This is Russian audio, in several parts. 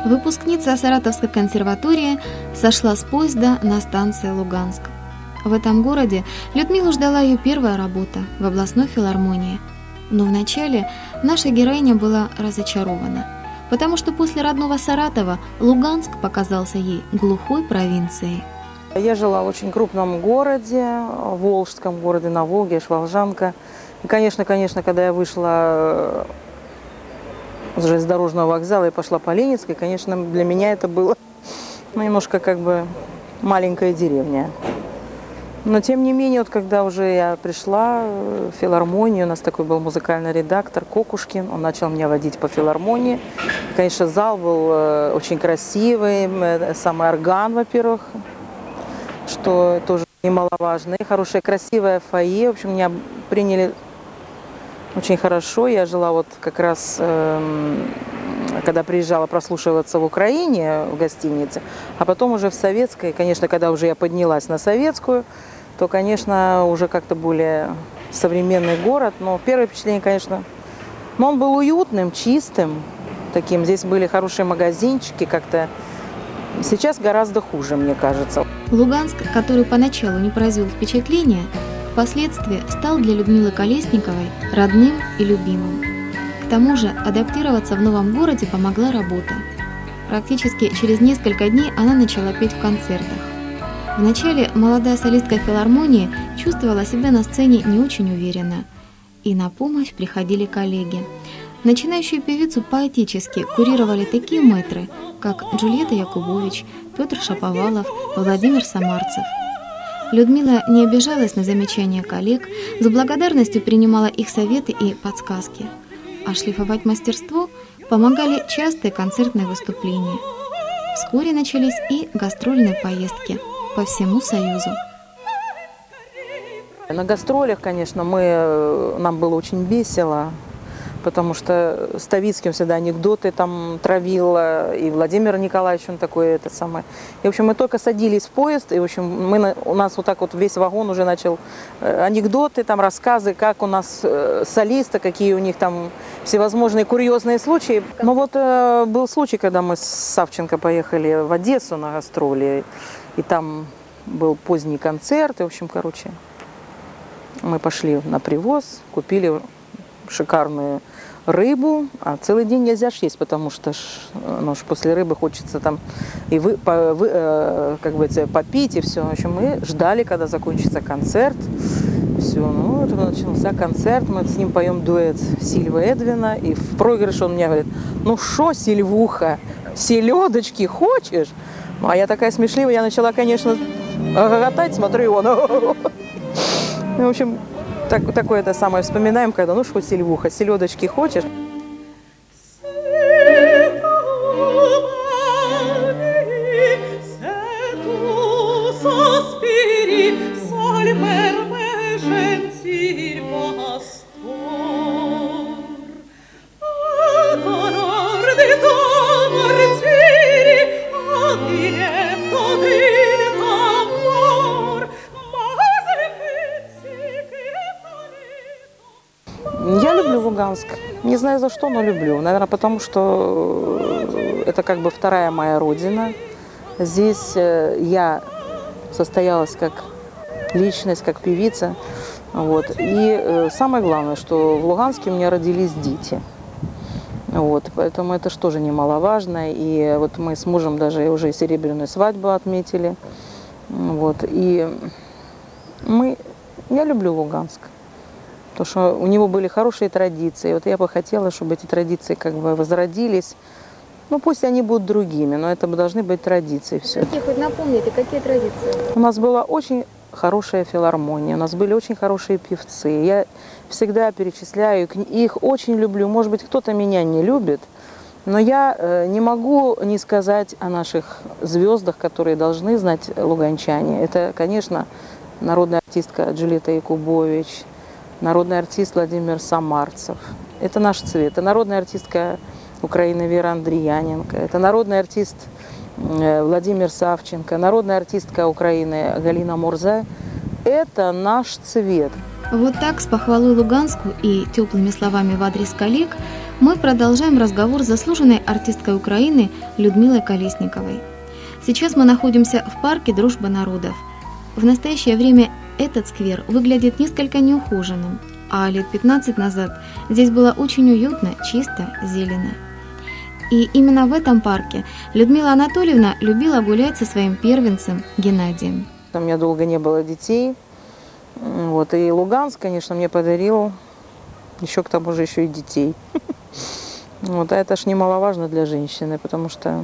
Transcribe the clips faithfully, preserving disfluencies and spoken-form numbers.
выпускница Саратовской консерватории сошла с поезда на станции Луганск. В этом городе Людмилу ждала ее первая работа в областной филармонии. Но вначале наша героиня была разочарована, потому что после родного Саратова Луганск показался ей глухой провинцией. Я жила в очень крупном городе, Волжском городе на Волге, я ж волжанка. И, конечно, конечно, когда я вышла с железнодорожного вокзала и пошла по Ленинской, конечно, для меня это было ну, немножко как бы маленькая деревня. Но, тем не менее, вот когда уже я пришла в филармонию, у нас такой был музыкальный редактор Кокушкин, он начал меня водить по филармонии. Конечно, зал был очень красивый, самый орган, во-первых, что тоже немаловажно. И хорошее, красивое фойе. В общем, меня приняли очень хорошо. Я жила вот как раз, э, когда приезжала прослушиваться в Украине, в гостинице, а потом уже в Советской. Конечно, когда уже я поднялась на Советскую, то, конечно, уже как-то более современный город. Но первое впечатление, конечно, но он был уютным, чистым таким. Здесь были хорошие магазинчики как-то. Сейчас гораздо хуже, мне кажется. Луганск, который поначалу не произвел впечатления, впоследствии стал для Людмилы Колесниковой родным и любимым. К тому же адаптироваться в новом городе помогла работа. Практически через несколько дней она начала петь в концертах. Вначале молодая солистка филармонии чувствовала себя на сцене не очень уверенно, и на помощь приходили коллеги. Начинающую певицу поэтически курировали такие мэтры, как Джульетта Якубович, Петр Шаповалов, Владимир Самарцев. Людмила не обижалась на замечания коллег, с благодарностью принимала их советы и подсказки. А шлифовать мастерство помогали частые концертные выступления. Вскоре начались и гастрольные поездки по всему Союзу. На гастролях, конечно, мы, нам было очень весело, потому что Ставицкий всегда анекдоты там травил, и Владимир Николаевич, он такой, это самое. И, в общем, мы только садились в поезд, и, в общем, мы, у нас вот так вот весь вагон уже начал анекдоты, там, рассказы, как у нас солисты, какие у них там всевозможные курьезные случаи. Но вот э, был случай, когда мы с Савченко поехали в Одессу на гастроли, и там был поздний концерт, и, в общем, короче, мы пошли на привоз, купили шикарную рыбу, а целый день нельзя ж есть, потому что ж, ну, ж после рыбы хочется там и вы, по, вы, э, как бы попить, и все. В общем, мы ждали, когда закончится концерт. Все, ну, вот начался концерт, мы с ним поем дуэт Сильва Эдвина, и в проигрыше он мне говорит: ну шо, Сильвуха, селедочки хочешь? А я такая смешливая, я начала, конечно, гоготать, смотрю, и он. В общем, Так, такое это самое вспоминаем, когда, ну что, Сильвуха, селедочки хочешь? Я люблю Луганск. Не знаю за что, но люблю. Наверное, потому что это как бы вторая моя родина. Здесь я состоялась как личность, как певица. Вот. И самое главное, что в Луганске у меня родились дети. Вот. Поэтому это же тоже немаловажно. И вот мы с мужем даже уже серебряную свадьбу отметили. Вот. И мы... я люблю Луганск. Потому что у него были хорошие традиции. Вот я бы хотела, чтобы эти традиции как бы возродились. Ну, пусть они будут другими, но это должны быть традиции все. Какие, хоть напомните, какие традиции? У нас была очень хорошая филармония, у нас были очень хорошие певцы. Я всегда перечисляю, их очень люблю. Может быть, кто-то меня не любит, но я не могу не сказать о наших звездах, которые должны знать луганчане. Это, конечно, народная артистка Джульетта Якубович, народный артист Владимир Самарцев. Это наш цвет. Это народная артистка Украины Вера Андрияненко. Это народный артист Владимир Савченко. Народная артистка Украины Галина Мурза. Это наш цвет. Вот так, с похвалой Луганску и теплыми словами в адрес коллег, Мы продолжаем разговор с заслуженной артисткой Украины Людмилой Колесниковой. Сейчас мы находимся в парке «Дружба народов». В настоящее время этот сквер выглядит несколько неухоженным, а лет пятнадцать назад здесь было очень уютно, чисто, зелено. И именно в этом парке Людмила Анатольевна любила гулять со своим первенцем Геннадием. У меня долго не было детей. Вот, и Луганск, конечно, мне подарил еще к тому же еще и детей. Вот, а это ж немаловажно для женщины, потому что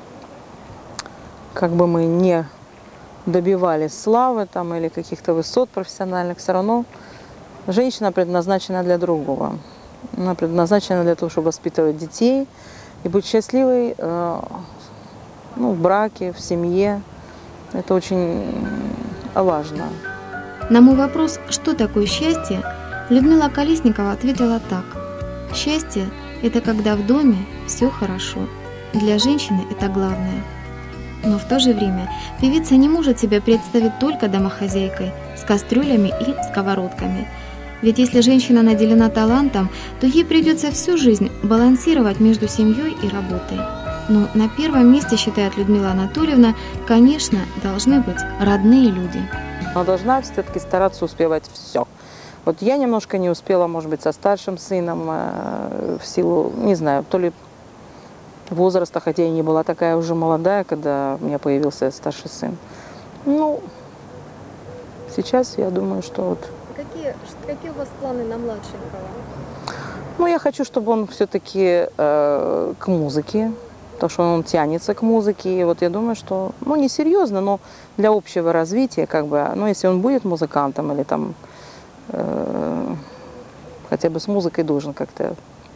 как бы мы не добивались славы там, или каких-то высот профессиональных, все равно женщина предназначена для другого. Она предназначена для того, чтобы воспитывать детей и быть счастливой э, ну, в браке, в семье. Это очень важно. На мой вопрос, что такое счастье, Людмила Колесникова ответила так. Счастье – это когда в доме все хорошо. Для женщины это главное. Но в то же время певица не может себя представить только домохозяйкой, с кастрюлями и сковородками. Ведь если женщина наделена талантом, то ей придется всю жизнь балансировать между семьей и работой. Но на первом месте, считает Людмила Анатольевна, конечно, должны быть родные люди. Она должна все-таки стараться успевать все. Вот я немножко не успела, может быть, со старшим сыном, в силу, не знаю, то ли возраста, хотя я не была такая уже молодая, когда у меня появился старший сын. Ну, сейчас я думаю, что вот... Какие, какие у вас планы на младшенького? Ну, я хочу, чтобы он все-таки э, к музыке, потому что он тянется к музыке. И вот я думаю, что, ну, не серьезно, но для общего развития, как бы, ну, если он будет музыкантом или там э, хотя бы с музыкой должен как-то.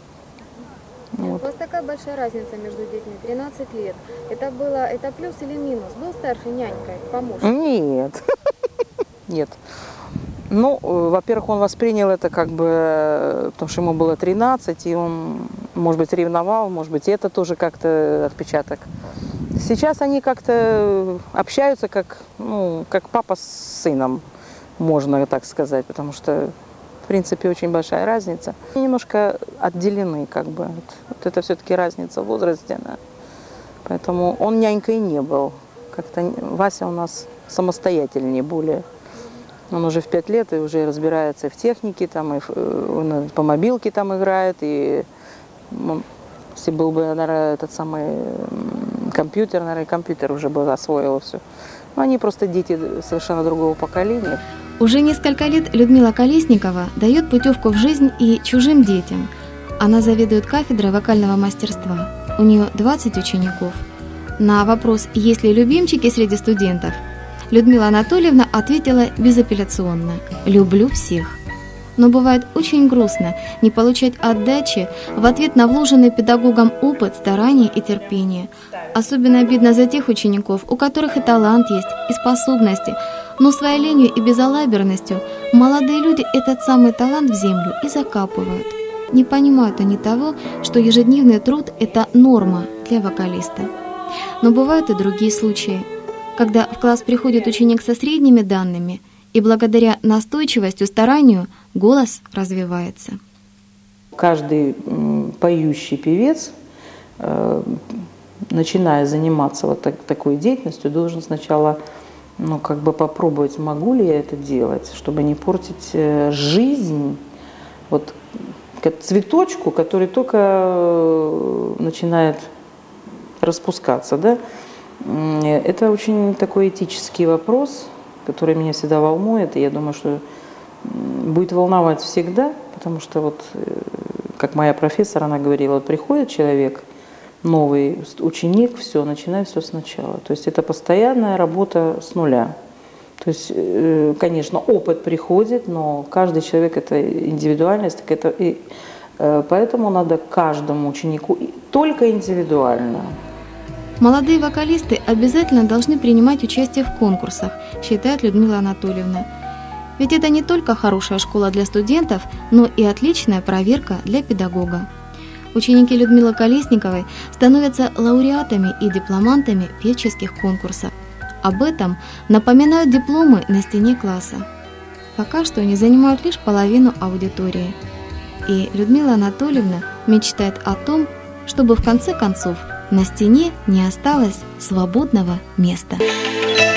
Вот. У вас такая большая разница между детьми, тринадцать лет. Это было, это плюс или минус? Был старший нянькой, помощник? Нет, нет. Ну, во-первых, он воспринял это как бы, потому что ему было тринадцать, и он, может быть, ревновал, может быть, это тоже как-то отпечаток. Сейчас они как-то общаются, как, ну, как папа с сыном, можно так сказать, потому что, в принципе, очень большая разница. Они немножко отделены, как бы. Вот, вот это все-таки разница в возрасте, да. Поэтому он нянькой не был. Как-то Вася у нас самостоятельнее более. Он уже в пять лет и уже разбирается и в технике, там, и в, он по мобилке там играет, и он, если был бы, наверное, этот самый компьютер, наверное, компьютер уже бы освоил все. Но они просто дети совершенно другого поколения. Уже несколько лет Людмила Колесникова дает путевку в жизнь и чужим детям. Она заведует кафедрой вокального мастерства. У нее двадцать учеников. На вопрос, есть ли любимчики среди студентов, Людмила Анатольевна ответила безапелляционно: «Люблю всех». Но бывает очень грустно не получать отдачи в ответ на вложенный педагогом опыт, старание и терпение. Особенно обидно за тех учеников, у которых и талант есть, и способности, но своей ленью и безалаберностью молодые люди этот самый талант в землю и закапывают. Не понимают они того, что ежедневный труд – это норма для вокалиста. Но бывают и другие случаи, когда в класс приходит ученик со средними данными, и благодаря настойчивости, старанию голос развивается. Каждый поющий певец, начиная заниматься вот так, такой деятельностью, должен сначала, ну, как бы попробовать, могу ли я это делать, чтобы не портить жизнь вот цветочку, который только начинает распускаться, да? Это очень такой этический вопрос, который меня всегда волнует, и я думаю, что будет волновать всегда, потому что вот, как моя профессор, она говорила, вот приходит человек, новый ученик, все, начинай все сначала. То есть это постоянная работа с нуля. То есть, конечно, опыт приходит, но каждый человек – это индивидуальность, так это, и, поэтому надо каждому ученику только индивидуально. Молодые вокалисты обязательно должны принимать участие в конкурсах, считает Людмила Анатольевна. Ведь это не только хорошая школа для студентов, но и отличная проверка для педагога. Ученики Людмилы Колесниковой становятся лауреатами и дипломантами певческих конкурсов. Об этом напоминают дипломы на стене класса. Пока что они занимают лишь половину аудитории. И Людмила Анатольевна мечтает о том, чтобы в конце концов на стене не осталось свободного места.